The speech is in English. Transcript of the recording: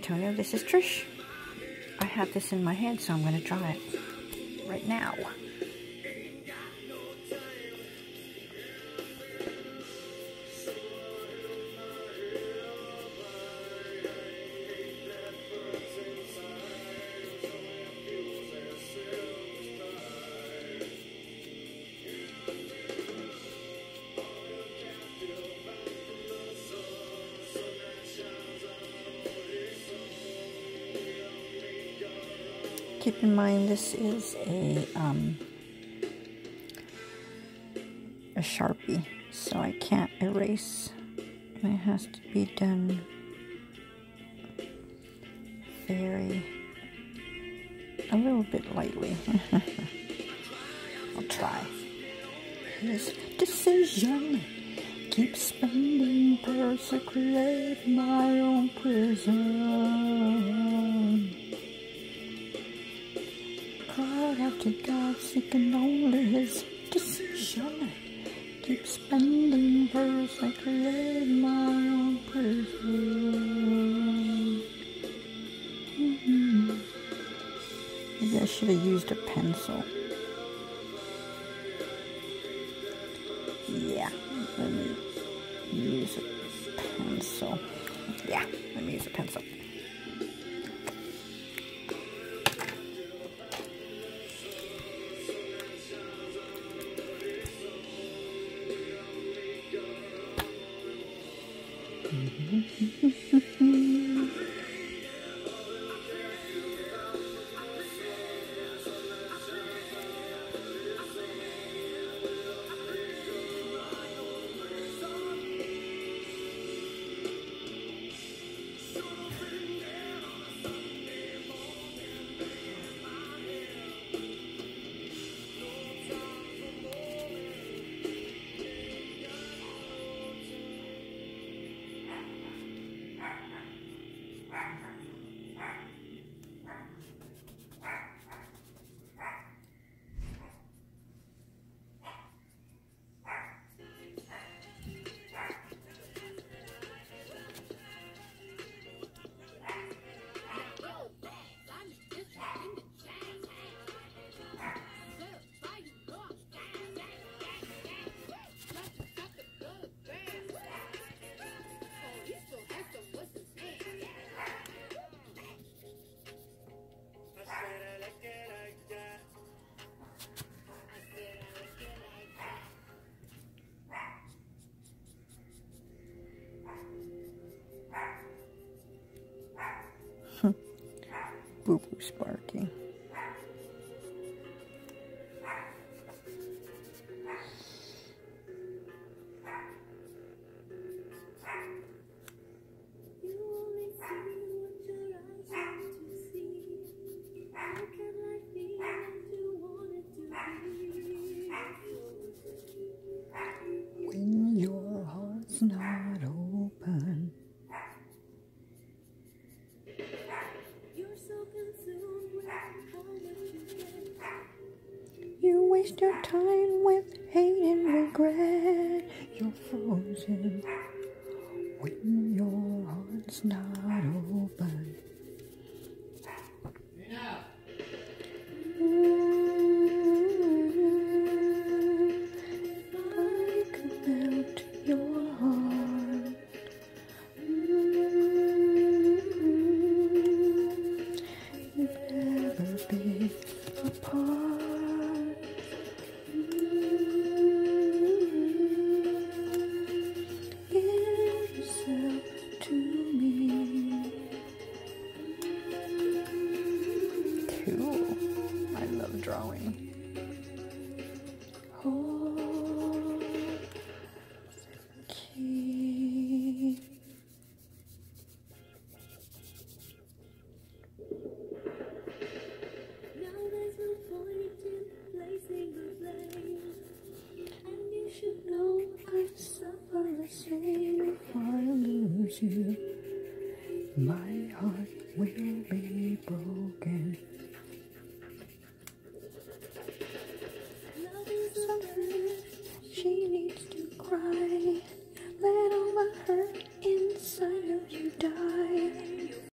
Antonio. This is Trish. I have this in my hand, so I'm going to draw it right now. Keep in mind this is a Sharpie, so I can't erase, and it has to be done a little bit lightly. I'll try. His decision keep spending, persecute my own prison. Cried out to God, seeking only his decision. Keep spending, persecute my own prison. Maybe I should have used a pencil. Yeah, let me use a pencil. Yeah, let me use a pencil. Boo-boo Sparky. When your heart's not open, you waste your time with hate and regret. You're frozen when your heart's not open. I can melt your heart. You'd never be apart. Give yourself to me. Cool. I love drawing. Hold the key. Now there's no point in placing the blame, and you should know I suffer the same. If I lose you, my heart will be broken.